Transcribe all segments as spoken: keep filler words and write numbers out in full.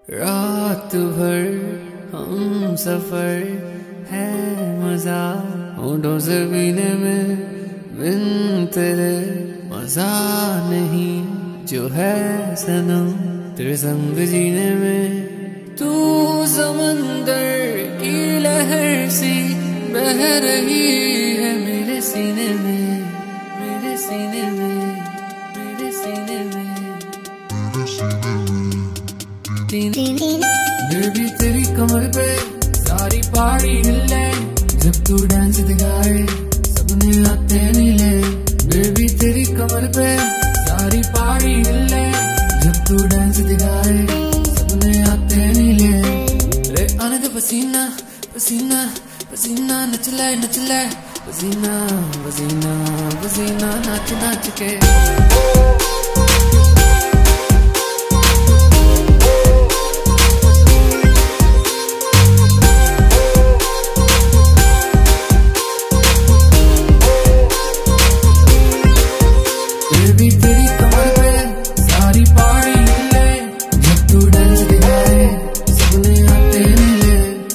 रात भर हम सफर है मजा होठों से पीने में बिन तेरे मजा नहीं जो है सनम तेरे संग जीने में। तू समंदर की लहर सी बह रही है मेरे सीने में, मेरे सीने में, मेरे सीने में, बेबी तेरी कमर पे सारी पहाड़ी हिले जब तू डांस दिखाए सपने आते नीले। बेबी तेरी कमर पे सारी पहाड़ी हिले जब तू डांस दिखाए सपने आते नीले। रे आने दे पसीना पसीना पसीना नचले नचले पसीना पसीना पसीना नाच नाच के। बेबी तेरी कमर पे सारी पहाड़ी हिले जब तू डांस दिखाए सपने आते नीले।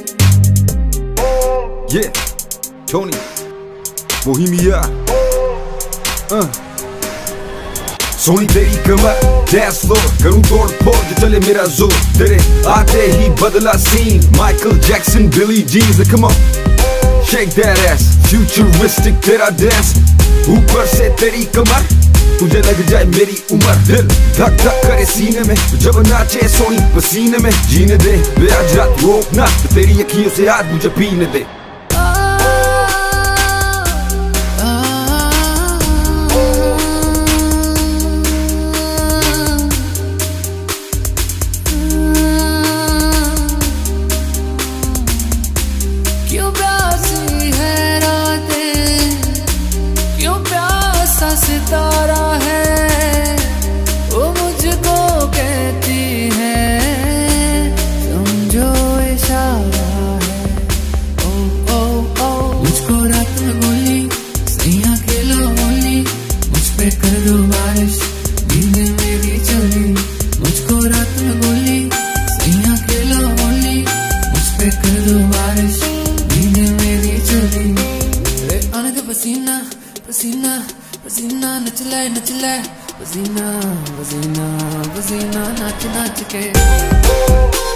Yeah, Tony, Bohemia, uh. Soni तेरी कमर डैंस फ्लोर करूं तोड़ फोड़ जो चले मेरा जोर तेरे आते ही बदला scene Michael Jackson Billie Jeans. Come on, shake that ass, futuristic तेरा डांस ऊपर से तेरी कमर तुझे लग जाए मेरी उम्र। दिल धक धक करे सीने में जब नाचे सोनी पसीने में जीने दे वे आज रात रोकना तेरी अखियों से आज मुझे पीने दे। क्यों प्यासी है रातें क्यों प्यासा सितारा है वो मुझको कहती है समझो इशारा है। ओ ओ ओ मुझको रात में बोली सैया खेलो होली मुझ पे कर दो बारिश नींद मेरी चली। मुझको रात में बोली सैया खेलो होली मुझ पे कर दो बारिश नींद मेरी चली। रे आने दे पसीना पसीना पसीना नचले नचले पसीना पसीना पसीना नाच नाच के।